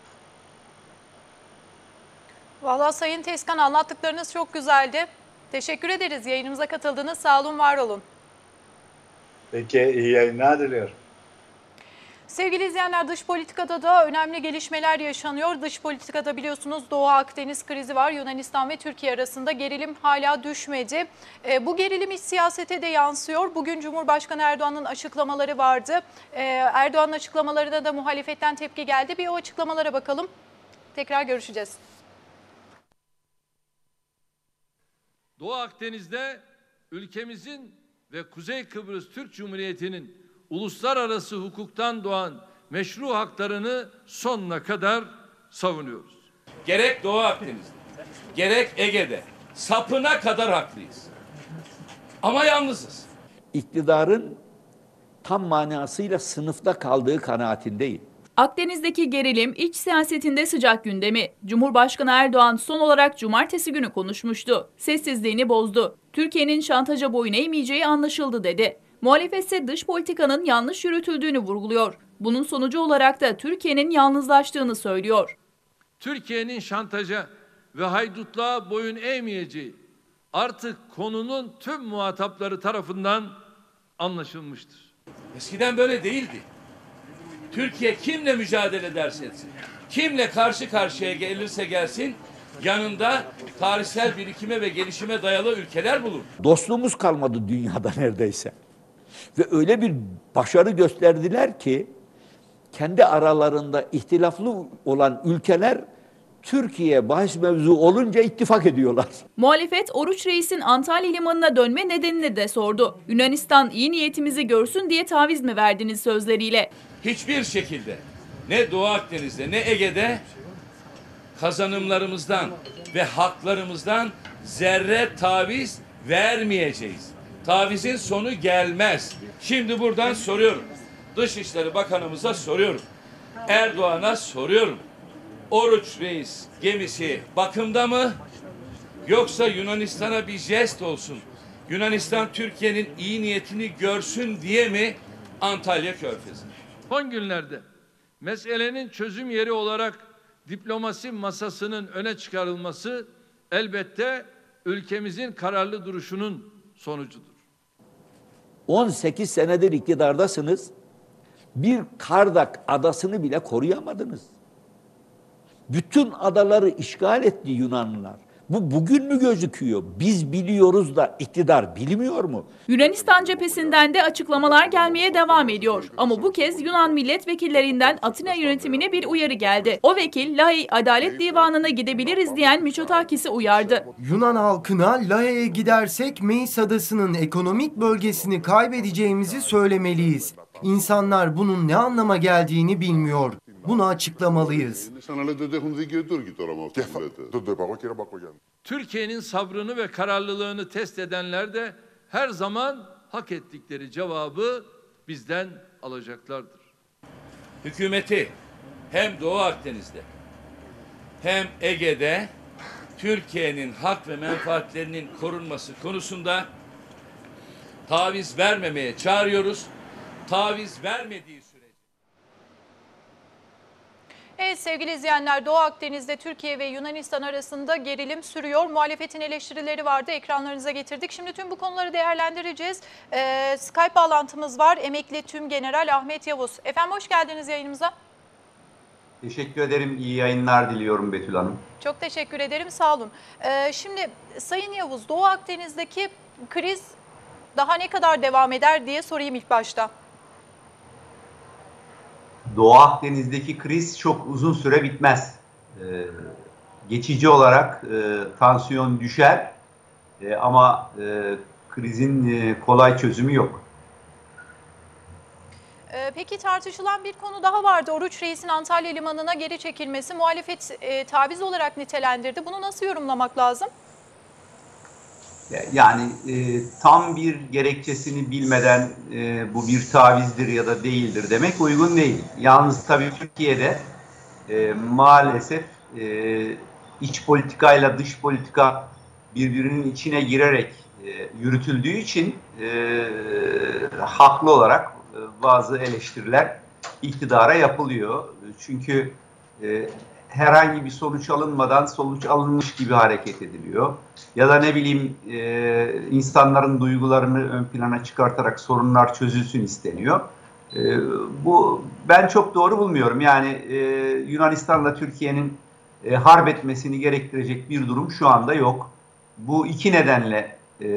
Vallahi Sayın Tezkan anlattıklarınız çok güzeldi. Teşekkür ederiz. Yayınımıza katıldınız. Sağ olun, var olun. Peki iyi yayınlar diliyorum. Sevgili izleyenler, dış politikada da önemli gelişmeler yaşanıyor. Dış politikada biliyorsunuz Doğu Akdeniz krizi var. Yunanistan ve Türkiye arasında gerilim hala düşmedi. E, bu gerilim iç siyasete de yansıyor. Bugün Cumhurbaşkanı Erdoğan'ın açıklamaları vardı. E, Erdoğan'ın açıklamalarına da muhalefetten tepki geldi. Bir o açıklamalara bakalım. Tekrar görüşeceğiz. Doğu Akdeniz'de ülkemizin ve Kuzey Kıbrıs Türk Cumhuriyeti'nin uluslararası hukuktan doğan meşru haklarını sonuna kadar savunuyoruz. Gerek Doğu Akdeniz'de, gerek Ege'de sapına kadar haklıyız. Ama yalnızız. İktidarın tam manasıyla sınıfta kaldığı kanaatindeyim. Akdeniz'deki gerilim iç siyasetinde sıcak gündemi. Cumhurbaşkanı Erdoğan son olarak cumartesi günü konuşmuştu. Sessizliğini bozdu. Türkiye'nin şantaja boyun eğmeyeceği anlaşıldı dedi. Muhalefet ise dış politikanın yanlış yürütüldüğünü vurguluyor. Bunun sonucu olarak da Türkiye'nin yalnızlaştığını söylüyor. Türkiye'nin şantaja ve haydutluğa boyun eğmeyeceği artık konunun tüm muhatapları tarafından anlaşılmıştır. Eskiden böyle değildi. Türkiye kimle mücadele ederse etsin, kimle karşı karşıya gelirse gelsin, yanında tarihsel birikime ve gelişime dayalı ülkeler bulur. Dostluğumuz kalmadı dünyada neredeyse. Ve öyle bir başarı gösterdiler ki kendi aralarında ihtilaflı olan ülkeler Türkiye bahis mevzu olunca ittifak ediyorlar. Muhalefet Oruç Reis'in Antalya limanına dönme nedenini de sordu. Yunanistan iyi niyetimizi görsün diye taviz mi verdiniz sözleriyle. Hiçbir şekilde ne Doğu Akdeniz'de ne Ege'de kazanımlarımızdan ve haklarımızdan zerre taviz vermeyeceğiz. Tavizin sonu gelmez. Şimdi buradan soruyorum. Dışişleri Bakanımıza soruyorum. Erdoğan'a soruyorum. Oruç Reis gemisi bakımda mı? Yoksa Yunanistan'a bir jest olsun, Yunanistan Türkiye'nin iyi niyetini görsün diye mi Antalya Körfezi? Son günlerde meselenin çözüm yeri olarak diplomasi masasının öne çıkarılması elbette ülkemizin kararlı duruşunun sonucudur. on sekiz senedir iktidardasınız. Bir Kardak adasını bile koruyamadınız. Bütün adaları işgal etti Yunanlılar. Bu bugün mü gözüküyor? Biz biliyoruz da iktidar bilmiyor mu? Yunanistan cephesinden de açıklamalar gelmeye devam ediyor. Ama bu kez Yunan milletvekillerinden Atina yönetimine bir uyarı geldi. O vekil Lahey Adalet Divanı'na gidebiliriz diyen Mitsotakis'i uyardı. Yunan halkına Lahey'e gidersek Meis Adası'nın ekonomik bölgesini kaybedeceğimizi söylemeliyiz. İnsanlar bunun ne anlama geldiğini bilmiyor. Bunu açıklamalıyız. Türkiye'nin sabrını ve kararlılığını test edenler de her zaman hak ettikleri cevabı bizden alacaklardır. Hükümeti hem Doğu Akdeniz'de hem Ege'de Türkiye'nin hak ve menfaatlerinin korunması konusunda taviz vermemeye çağırıyoruz. Taviz vermediği sürece. Evet sevgili izleyenler, Doğu Akdeniz'de Türkiye ve Yunanistan arasında gerilim sürüyor. Muhalefetin eleştirileri vardı, ekranlarınıza getirdik. Şimdi tüm bu konuları değerlendireceğiz. Ee, Skype bağlantımız var. Emekli Tümgeneral Ahmet Yavuz. Efendim hoş geldiniz yayınımıza. Teşekkür ederim. İyi yayınlar diliyorum Betül Hanım. Çok teşekkür ederim. Sağ olun. Ee, şimdi Sayın Yavuz, Doğu Akdeniz'deki kriz daha ne kadar devam eder diye sorayım ilk başta. Doğu Akdeniz'deki kriz çok uzun süre bitmez. Ee, geçici olarak e, tansiyon düşer e, ama e, krizin e, kolay çözümü yok. Ee, peki tartışılan bir konu daha vardı. Oruç Reis'in Antalya Limanı'na geri çekilmesi. Muhalefet e, taviz olarak nitelendirdi. Bunu nasıl yorumlamak lazım? Yani e, tam bir gerekçesini bilmeden e, bu bir tavizdir ya da değildir demek uygun değil. Yalnız tabii Türkiye'de e, maalesef e, iç politikayla dış politika birbirinin içine girerek e, yürütüldüğü için e, haklı olarak e, bazı eleştiriler iktidara yapılıyor. Çünkü e, herhangi bir sonuç alınmadan sonuç alınmış gibi hareket ediliyor. Ya da ne bileyim e, insanların duygularını ön plana çıkartarak sorunlar çözülsün isteniyor. E, bu ben çok doğru bulmuyorum. Yani e, Yunanistan'la Türkiye'nin e, harp etmesini gerektirecek bir durum şu anda yok. Bu iki nedenle e,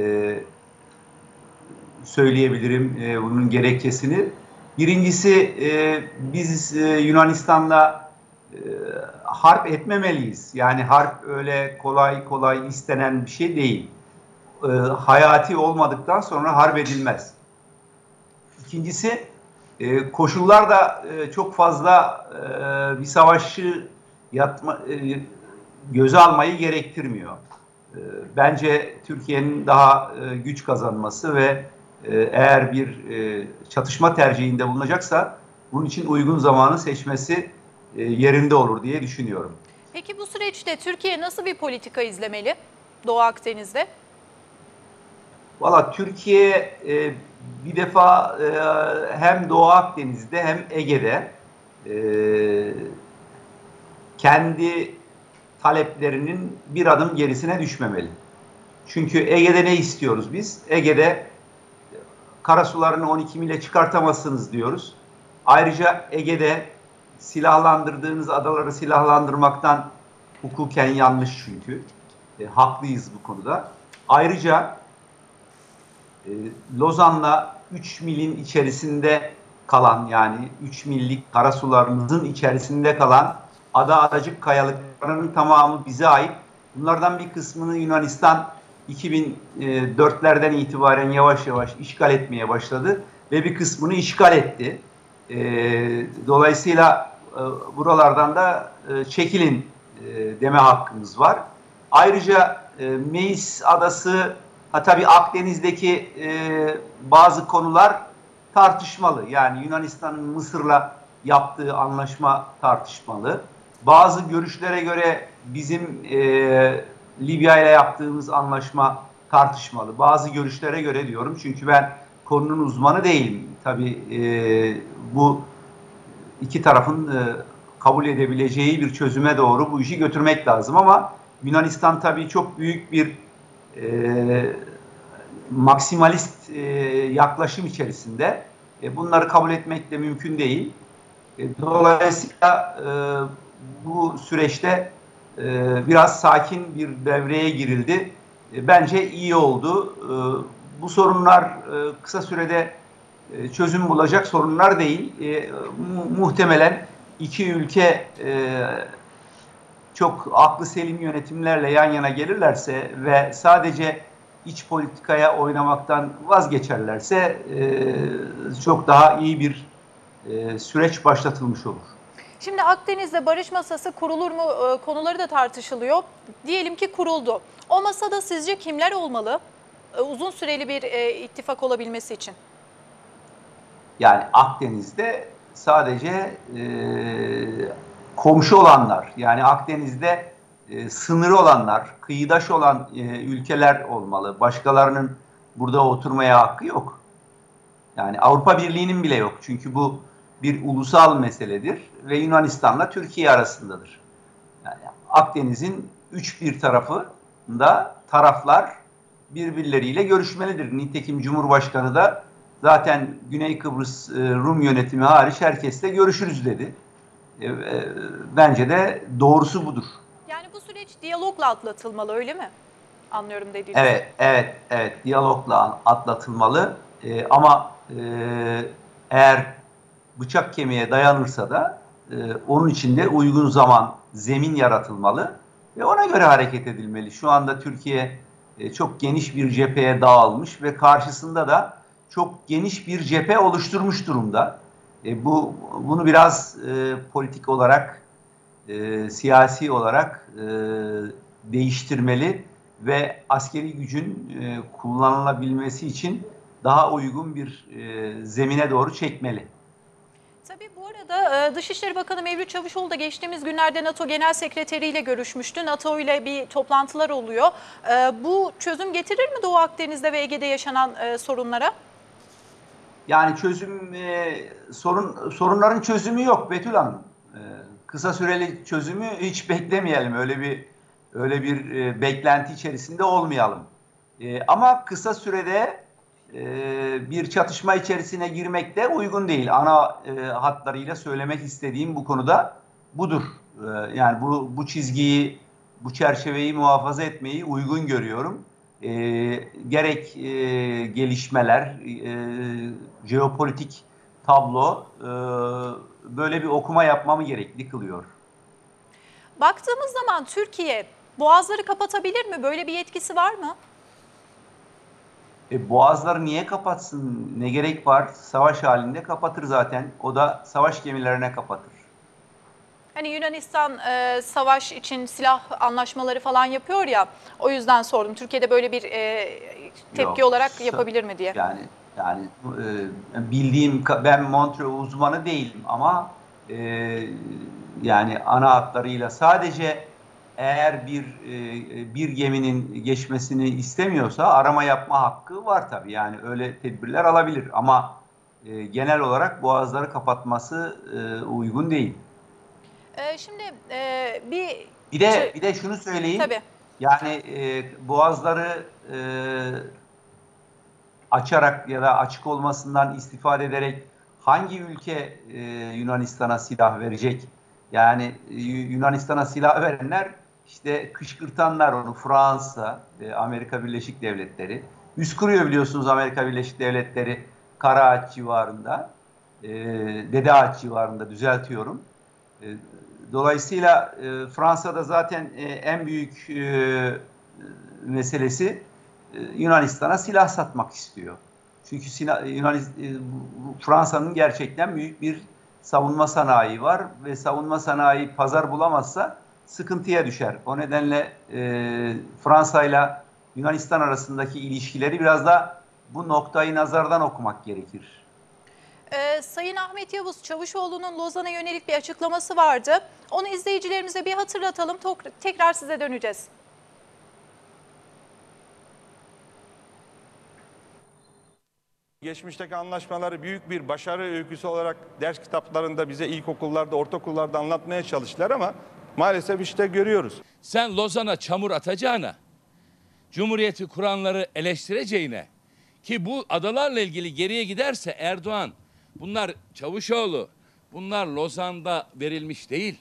söyleyebilirim e, bunun gerekçesini. Birincisi e, biz e, Yunanistan'la e, harp etmemeliyiz. Yani harp öyle kolay kolay istenen bir şey değil. E, hayati olmadıktan sonra harp edilmez. İkincisi e, koşullar da e, çok fazla e, bir savaşı yatma, e, göze almayı gerektirmiyor. E, bence Türkiye'nin daha e, güç kazanması ve e, eğer bir e, çatışma tercihinde bulunacaksa bunun için uygun zamanı seçmesi e, yerinde olur diye düşünüyorum. Peki bu süreçte Türkiye nasıl bir politika izlemeli Doğu Akdeniz'de? Valla Türkiye e, bir defa e, hem Doğu Akdeniz'de hem Ege'de e, kendi taleplerinin bir adım gerisine düşmemeli. Çünkü Ege'de ne istiyoruz biz? Ege'de karasularını on iki mile çıkartamazsınız diyoruz. Ayrıca Ege'de silahlandırdığınız adaları silahlandırmaktan hukuken yanlış çünkü. E, haklıyız bu konuda. Ayrıca e, Lozan'la üç milin içerisinde kalan, yani üç millik karasularımızın içerisinde kalan ada adacık kayalıklarının tamamı bize ait. Bunlardan bir kısmını Yunanistan iki bin dörtlerden itibaren yavaş yavaş işgal etmeye başladı ve bir kısmını işgal etti. E, dolayısıyla e, buralardan da e, çekilin e, deme hakkımız var. Ayrıca e, Meis Adası, ha tabii Akdeniz'deki e, bazı konular tartışmalı. Yani Yunanistan'ın Mısır'la yaptığı anlaşma tartışmalı. Bazı görüşlere göre bizim e, Libya ile yaptığımız anlaşma tartışmalı. Bazı görüşlere göre diyorum çünkü ben konunun uzmanı değilim. Tabii e, bu iki tarafın e, kabul edebileceği bir çözüme doğru bu işi götürmek lazım. Ama Yunanistan tabii çok büyük bir e, maksimalist e, yaklaşım içerisinde. E, bunları kabul etmek de mümkün değil. E, dolayısıyla e, bu süreçte e, biraz sakin bir devreye girildi. E, bence iyi oldu. E, bu sorunlar e, kısa sürede e, çözüm bulacak sorunlar değil. E, mu muhtemelen iki ülke e, çok aklı selim yönetimlerle yan yana gelirlerse ve sadece iç politikaya oynamaktan vazgeçerlerse e, çok daha iyi bir e, süreç başlatılmış olur. Şimdi Akdeniz'de barış masası kurulur mu e, konuları da tartışılıyor. Diyelim ki kuruldu. O masada sizce kimler olmalı? E, uzun süreli bir e, ittifak olabilmesi için. Yani Akdeniz'de sadece e, komşu olanlar, yani Akdeniz'de e, sınırı olanlar, kıyıdaş olan e, ülkeler olmalı. Başkalarının burada oturmaya hakkı yok. Yani Avrupa Birliği'nin bile yok. Çünkü bu bir ulusal meseledir ve Yunanistan'la Türkiye arasındadır. Yani Akdeniz'in üç bir tarafında taraflar birbirleriyle görüşmelidir. Nitekim Cumhurbaşkanı da zaten Güney Kıbrıs e, Rum yönetimi hariç herkesle görüşürüz dedi. E, e, bence de doğrusu budur. Yani bu süreç diyalogla atlatılmalı, öyle mi? Anlıyorum dediğiniz. Evet, evet, evet. Diyalogla atlatılmalı. E, ama e, eğer bıçak kemiğe dayanırsa da e, onun için de uygun zaman, zemin yaratılmalı ve ona göre hareket edilmeli. Şu anda Türkiye e, çok geniş bir cepheye dağılmış ve karşısında da çok geniş bir cephe oluşturmuş durumda. E, bu bunu biraz e, politik olarak, e, siyasi olarak e, değiştirmeli ve askeri gücün e, kullanılabilmesi için daha uygun bir e, zemine doğru çekmeli. Tabii bu arada Dışişleri Bakanı Mevlüt Çavuşoğlu da geçtiğimiz günlerde NATO Genel Sekreteri ile görüşmüştü. NATO ile bir toplantılar oluyor. Bu çözüm getirir mi Doğu Akdeniz'de ve Ege'de yaşanan sorunlara? Yani çözüm e, sorun sorunların çözümü yok Betül Hanım. E, kısa süreli çözümü hiç beklemeyelim. Öyle bir öyle bir e, beklenti içerisinde olmayalım. E, ama kısa sürede e, bir çatışma içerisine girmek de uygun değil. Ana e, hatlarıyla söylemek istediğim bu konuda budur. E, yani bu bu çizgiyi, bu çerçeveyi muhafaza etmeyi uygun görüyorum. E, gerek e, gelişmeler, e, jeopolitik tablo e, böyle bir okuma yapmamı gerekli kılıyor. Baktığımız zaman Türkiye boğazları kapatabilir mi? Böyle bir yetkisi var mı? E, boğazları niye kapatsın? Ne gerek var? Savaş halinde kapatır zaten. O da savaş gemilerine kapatır. Hani Yunanistan e, savaş için silah anlaşmaları falan yapıyor ya, o yüzden sordum. Türkiye'de böyle bir e, tepki Yok, olarak yapabilir mi diye. Yani yani e, bildiğim, ben Montreux uzmanı değilim ama e, yani ana hatlarıyla sadece eğer bir e, bir geminin geçmesini istemiyorsa arama yapma hakkı var tabii. Yani öyle tedbirler alabilir ama e, genel olarak boğazları kapatması e, uygun değil. Ee, şimdi e, bir... Bir de bir de şunu söyleyeyim. Tabii. Yani e, boğazları e, açarak ya da açık olmasından istifade ederek hangi ülke e, Yunanistan'a silah verecek? Yani e, Yunanistan'a silah verenler, işte kışkırtanlar onu, Fransa, e, Amerika Birleşik Devletleri. Üst kuruyor biliyorsunuz Amerika Birleşik Devletleri Karaağaç civarında, e, Dedeağaç civarında, düzeltiyorum. E, dolayısıyla e, Fransa'da zaten e, en büyük e, meselesi e, Yunanistan'a silah satmak istiyor. Çünkü Yunanistan, e, Fransa'nın gerçekten büyük bir savunma sanayi var ve savunma sanayi pazar bulamazsa sıkıntıya düşer. O nedenle e, Fransa ile Yunanistan arasındaki ilişkileri biraz da bu noktayı nazardan okumak gerekir. Ee, Sayın Ahmet Yavuz Çavuşoğlu'nun Lozan'a yönelik bir açıklaması vardı. Onu izleyicilerimize bir hatırlatalım. Tekrar size döneceğiz. Geçmişteki anlaşmaları büyük bir başarı öyküsü olarak ders kitaplarında bize ilkokullarda, ortaokullarda anlatmaya çalıştılar ama maalesef işte görüyoruz. Sen Lozan'a çamur atacağına, Cumhuriyeti kuranları eleştireceğine, ki bu adalarla ilgili geriye giderse Erdoğan, bunlar Çavuşoğlu, bunlar Lozan'da verilmiş değil.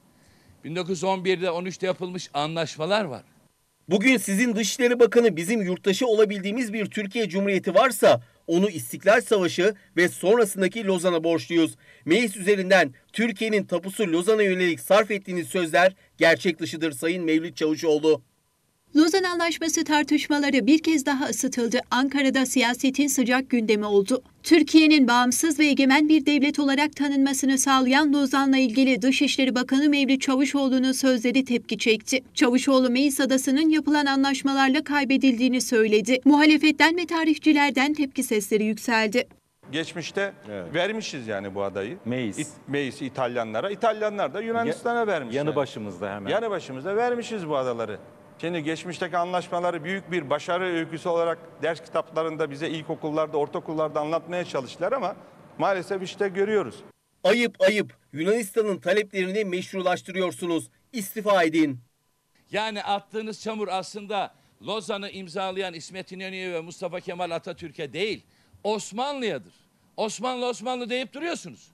bin dokuz yüz on birde on üçte yapılmış anlaşmalar var. Bugün sizin Dışişleri Bakanı bizim yurttaşı olabildiğimiz bir Türkiye Cumhuriyeti varsa onu İstiklal Savaşı ve sonrasındaki Lozan'a borçluyuz. Meclis üzerinden Türkiye'nin tapusu Lozan'a yönelik sarf ettiğiniz sözler gerçek dışıdır Sayın Mevlüt Çavuşoğlu. Lozan Anlaşması tartışmaları bir kez daha ısıtıldı. Ankara'da siyasetin sıcak gündemi oldu. Türkiye'nin bağımsız ve egemen bir devlet olarak tanınmasını sağlayan Lozan'la ilgili Dışişleri Bakanı Mevlüt Çavuşoğlu'nun sözleri tepki çekti. Çavuşoğlu, Meis Adası'nın yapılan anlaşmalarla kaybedildiğini söyledi. Muhalefetten ve tarihçilerden tepki sesleri yükseldi. Geçmişte evet. vermişiz yani bu adayı. Meis. İt, Meis'i İtalyanlara. İtalyanlar da Yunanistan'a vermiş. Yanı yani. başımızda hemen. Yanı başımızda vermişiz bu adaları. Şimdi geçmişteki anlaşmaları büyük bir başarı öyküsü olarak ders kitaplarında bize ilkokullarda, ortaokullarda anlatmaya çalıştılar ama maalesef işte görüyoruz. Ayıp ayıp. Yunanistan'ın taleplerini meşrulaştırıyorsunuz. İstifa edin. Yani attığınız çamur aslında Lozan'ı imzalayan İsmet İnönü'ye ve Mustafa Kemal Atatürk'e değil, Osmanlı'yadır. Osmanlı Osmanlı deyip duruyorsunuz.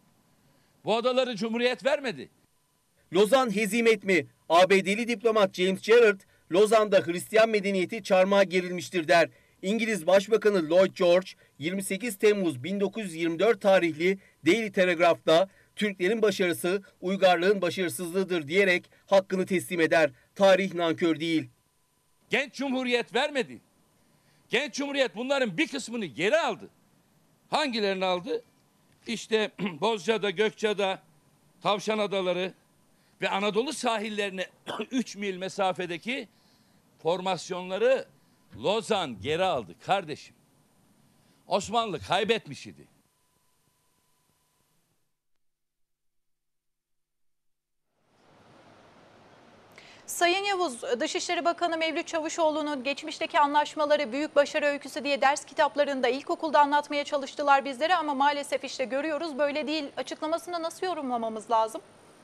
Bu adaları Cumhuriyet vermedi. Lozan hezimet mi? A B D'li diplomat James Gerard, Lozan'da Hristiyan medeniyeti çarmıha gerilmiştir der. İngiliz Başbakanı Lloyd George, yirmi sekiz Temmuz bin dokuz yüz yirmi dört tarihli Daily Telegraph'ta Türklerin başarısı uygarlığın başarısızlığıdır diyerek hakkını teslim eder. Tarih nankör değil. Genç Cumhuriyet vermedi. Genç Cumhuriyet bunların bir kısmını geri aldı. Hangilerini aldı? İşte Bozca'da, Gökçeada, Tavşan Adaları ve Anadolu sahillerine üç mil mesafedeki formasyonları Lozan geri aldı kardeşim. Osmanlı kaybetmiş idi. Sayın Yavuz, Dışişleri Bakanı Mevlüt Çavuşoğlu'nun geçmişteki anlaşmaları büyük başarı öyküsü diye ders kitaplarında, ilkokulda anlatmaya çalıştılar bizlere ama maalesef işte görüyoruz böyle değil. Açıklamasını nasıl yorumlamamız lazım?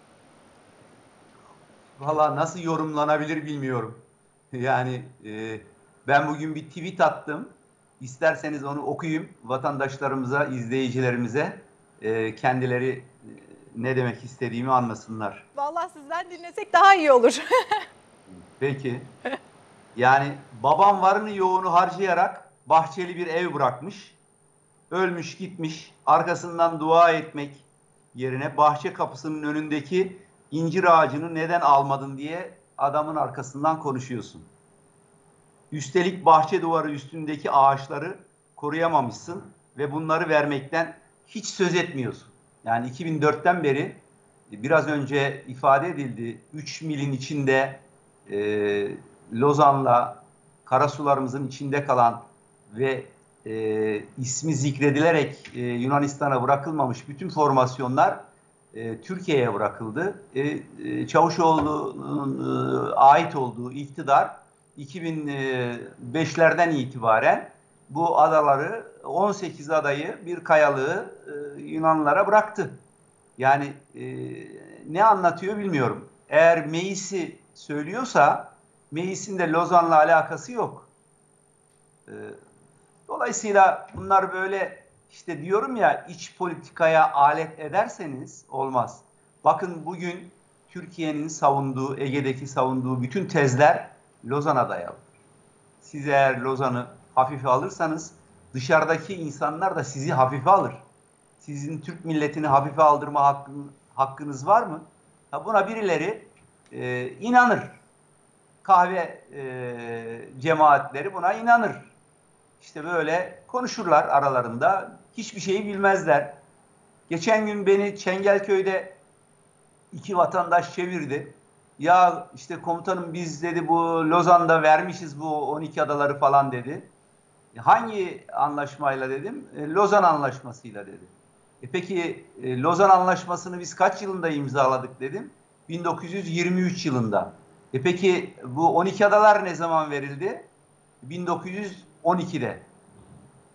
Valla nasıl yorumlanabilir bilmiyorum. Yani e, ben bugün bir tweet attım. İsterseniz onu okuyayım vatandaşlarımıza, izleyicilerimize e, kendileri e, ne demek istediğimi anlasınlar. Vallahi sizden dinlesek daha iyi olur. Peki. Yani babam varını yoğunu harcayarak bahçeli bir ev bırakmış. Ölmüş gitmiş. Arkasından dua etmek yerine bahçe kapısının önündeki incir ağacını neden almadın diye adamın arkasından konuşuyorsun. Üstelik bahçe duvarı üstündeki ağaçları koruyamamışsın ve bunları vermekten hiç söz etmiyorsun. Yani iki bin dörtten beri biraz önce ifade edildi. üç milin içinde e, Lozan'la karasularımızın içinde kalan ve e, ismi zikredilerek e, Yunanistan'a bırakılmamış bütün formasyonlar e, Türkiye'ye bırakıldı. E, e, Çavuşoğlu'nun e, ait olduğu iktidar iki bin beşlerden itibaren bu adaları on sekiz adayı bir kayalığı e, Yunanlılara bıraktı. Yani e, ne anlatıyor bilmiyorum. Eğer Meis'i söylüyorsa Meis'in de Lozan'la alakası yok. E, dolayısıyla bunlar böyle işte diyorum ya iç politikaya alet ederseniz olmaz. Bakın bugün Türkiye'nin savunduğu, Ege'deki savunduğu bütün tezler Lozan'a dayalı. Siz eğer Lozan'ı hafife alırsanız dışarıdaki insanlar da sizi hafife alır. Sizin Türk milletini hafife aldırma hakkın, hakkınız var mı? Ha buna birileri e, inanır. Kahve e, cemaatleri buna inanır. İşte böyle konuşurlar aralarında. Hiçbir şeyi bilmezler. Geçen gün beni Çengelköy'de iki vatandaş çevirdi. Ya işte komutanım biz dedi bu Lozan'da vermişiz bu on iki adaları falan dedi. Hangi anlaşmayla dedim? E, Lozan Anlaşması'yla dedi. E peki e, Lozan Anlaşması'nı biz kaç yılında imzaladık dedim? bin dokuz yüz yirmi üç yılında. E peki bu on iki adalar ne zaman verildi? bin dokuz yüz on ikide.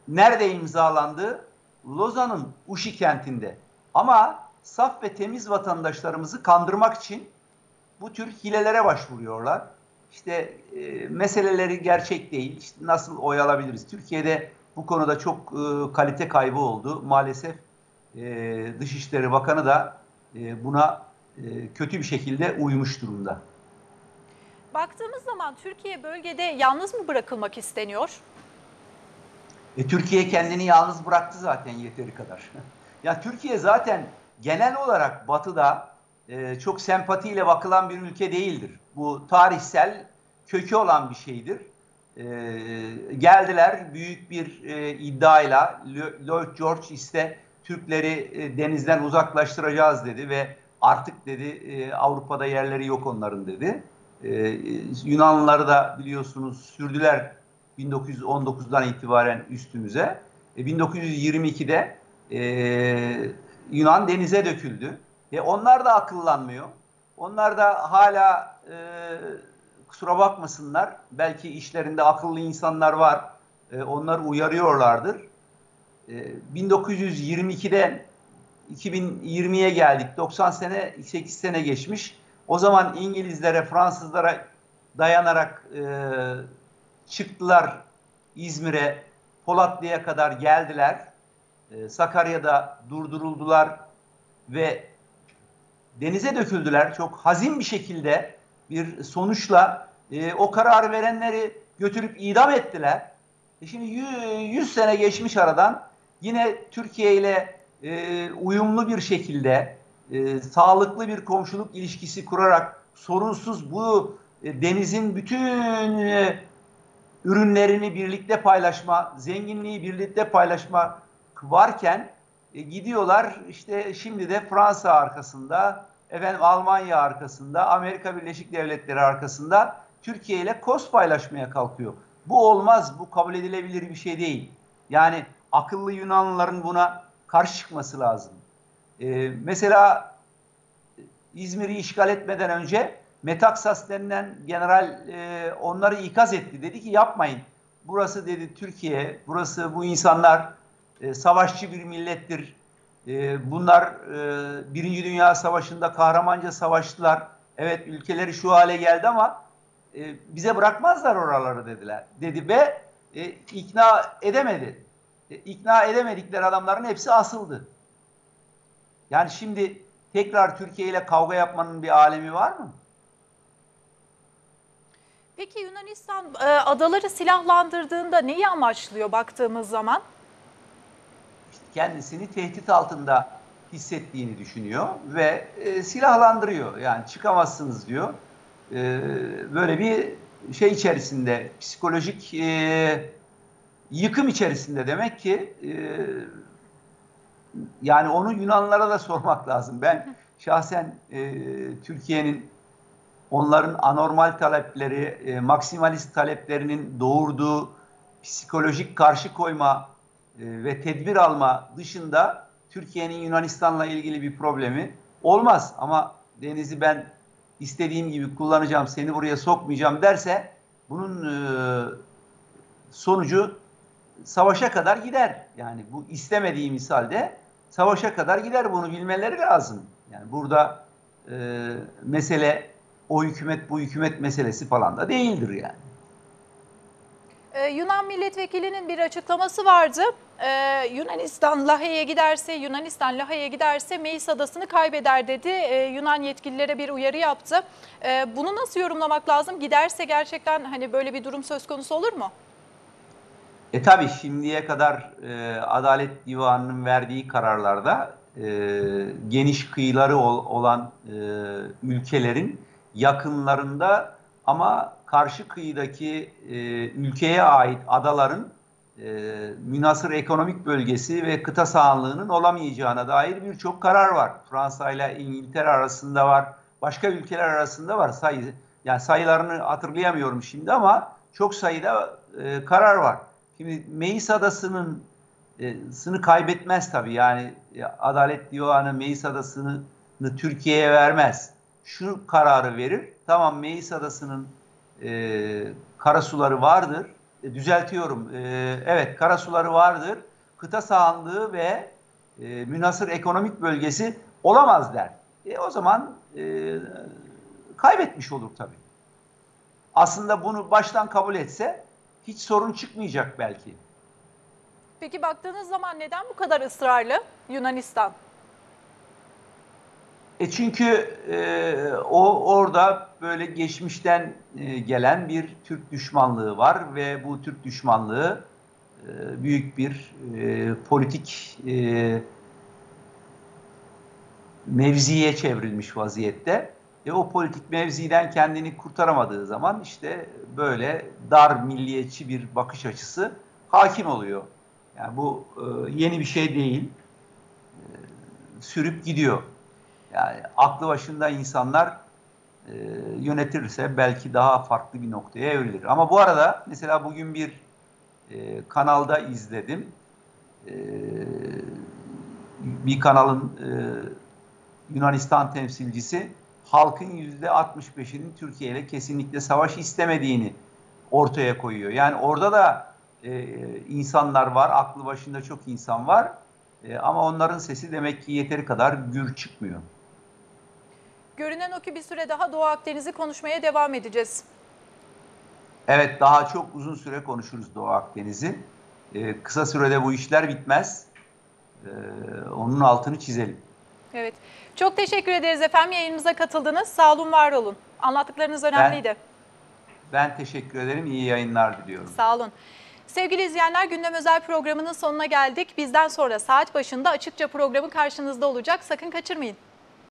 nerede imzalandı? Lozan'ın Uşi kentinde. Ama saf ve temiz vatandaşlarımızı kandırmak için bu tür hilelere başvuruyorlar. İşte e, meseleleri gerçek değil. İşte nasıl oy alabiliriz? Türkiye'de bu konuda çok e, kalite kaybı oldu. Maalesef e, Dışişleri Bakanı da e, buna e, kötü bir şekilde uymuş durumda. Baktığımız zaman Türkiye bölgede yalnız mı bırakılmak isteniyor? E, Türkiye kendini yalnız bıraktı zaten yeteri kadar. Ya Türkiye zaten genel olarak Batı'da e, çok sempatiyle bakılan bir ülke değildir. Bu tarihsel kökü olan bir şeydir. E, geldiler büyük bir e, iddiayla Lloyd George işte Türkleri e, denizden uzaklaştıracağız dedi ve artık dedi e, Avrupa'da yerleri yok onların dedi. E, Yunanlıları da biliyorsunuz sürdüler bin dokuz yüz on dokuzdan itibaren üstümüze. E, bin dokuz yüz yirmi ikide e, Yunan denize döküldü. E, onlar da akıllanmıyor. Onlar da hala e, kusura bakmasınlar. Belki işlerinde akıllı insanlar var. E, onlar uyarıyorlardır. E, bin dokuz yüz yirmi ikiden iki bin yirmiye geldik. doksan sene, sekiz sene geçmiş. O zaman İngilizlere, Fransızlara dayanarak e, çıktılar İzmir'e, Polatlı'ya kadar geldiler. E, Sakarya'da durduruldular ve denize döküldüler. Çok hazin bir şekilde bir sonuçla e, o kararı verenleri götürüp idam ettiler. E şimdi yüz sene geçmiş aradan yine Türkiye ile e, uyumlu bir şekilde e, sağlıklı bir komşuluk ilişkisi kurarak sorunsuz bu e, denizin bütün e, ürünlerini birlikte paylaşma, zenginliği birlikte paylaşma varken e, gidiyorlar işte şimdi de Fransa arkasında, efendim Almanya arkasında, Amerika Birleşik Devletleri arkasında Türkiye ile koz paylaşmaya kalkıyor. Bu olmaz, bu kabul edilebilir bir şey değil. Yani akıllı Yunanlıların buna karşı çıkması lazım. Ee, mesela İzmir'i işgal etmeden önce Metaksas denilen general e, onları ikaz etti. Dedi ki yapmayın. Burası dedi Türkiye, burası bu insanlar e, savaşçı bir millettir. E, bunlar e, Birinci Dünya Savaşı'nda kahramanca savaştılar. Evet ülkeleri şu hale geldi ama e, bize bırakmazlar oraları dediler. Dedi ve e, ikna edemedi. E, ikna edemedikleri adamların hepsi asıldı. Yani şimdi tekrar Türkiye ile kavga yapmanın bir alemi var mı? Peki Yunanistan e, adaları silahlandırdığında neyi amaçlıyor baktığımız zaman? İşte kendisini tehdit altında hissettiğini düşünüyor ve e, silahlandırıyor. Yani çıkamazsınız diyor. E, böyle bir şey içerisinde, psikolojik e, yıkım içerisinde demek ki e, yani onu Yunanlılara da sormak lazım. Ben şahsen e, Türkiye'nin onların anormal talepleri, e, maksimalist taleplerinin doğurduğu psikolojik karşı koyma e, ve tedbir alma dışında Türkiye'nin Yunanistan'la ilgili bir problemi olmaz. Ama denizi ben istediğim gibi kullanacağım, seni buraya sokmayacağım derse bunun e, sonucu savaşa kadar gider. Yani bu istemediğimiz halde savaşa kadar gider. Bunu bilmeleri lazım. Yani burada e, mesele o hükümet bu hükümet meselesi falan da değildir yani. Ee, Yunan milletvekilinin bir açıklaması vardı. Ee, Yunanistan Lahey'e giderse, Yunanistan Lahey'e giderse Meis Adası'nı kaybeder dedi. Ee, Yunan yetkililere bir uyarı yaptı. Ee, bunu nasıl yorumlamak lazım? Giderse gerçekten hani böyle bir durum söz konusu olur mu? E tabi şimdiye kadar e, Adalet Divanı'nın verdiği kararlarda e, geniş kıyıları ol, olan e, ülkelerin yakınlarında ama karşı kıyıdaki e, ülkeye ait adaların e, münhasır ekonomik bölgesi ve kıta sahanlığının olamayacağına dair birçok karar var. Fransa ile İngiltere arasında var, başka ülkeler arasında var. Sayı, yani sayılarını hatırlayamıyorum şimdi ama çok sayıda e, karar var. Şimdi Meis Adası'nın e, sını kaybetmez tabii. Yani e, Adalet Divanı Meis Adası'nı Türkiye'ye vermez. Şu kararı verir. Tamam Meis Adası'nın e, karasuları vardır. e, düzeltiyorum. E, evet, karasuları vardır. Kıta sahanlığı ve e, münhasır ekonomik bölgesi olamaz der. E, o zaman e, kaybetmiş olur tabii. Aslında bunu baştan kabul etse hiç sorun çıkmayacak belki. Peki baktığınız zaman neden bu kadar ısrarlı Yunanistan? E çünkü e, o orada böyle geçmişten e, gelen bir Türk düşmanlığı var ve bu Türk düşmanlığı e, büyük bir e, politik e, mevziye çevrilmiş vaziyette. E, o politik mevziden kendini kurtaramadığı zaman işte böyle dar milliyetçi bir bakış açısı hakim oluyor. Yani bu e, yeni bir şey değil. E, sürüp gidiyor. Yani aklı başında insanlar e, yönetirse belki daha farklı bir noktaya evrilir. Ama bu arada mesela bugün bir e, kanalda izledim. E, bir kanalın e, Yunanistan temsilcisi halkın yüzde altmış beşinin Türkiye ile kesinlikle savaş istemediğini ortaya koyuyor. Yani orada da e, insanlar var, aklı başında çok insan var. E, ama onların sesi demek ki yeteri kadar gür çıkmıyor. Görünen o ki bir süre daha Doğu Akdeniz'i konuşmaya devam edeceğiz. Evet, daha çok uzun süre konuşuruz Doğu Akdeniz'i. Ee, kısa sürede bu işler bitmez. Ee, onun altını çizelim. Evet. Çok teşekkür ederiz efendim. Yayınımıza katıldınız. Sağ olun, var olun. Anlattıklarınız önemliydi. Ben, ben teşekkür ederim. İyi yayınlar diliyorum. Sağ olun. Sevgili izleyenler, Gündem Özel programının sonuna geldik. Bizden sonra saat başında Açıkça programı karşınızda olacak. Sakın kaçırmayın.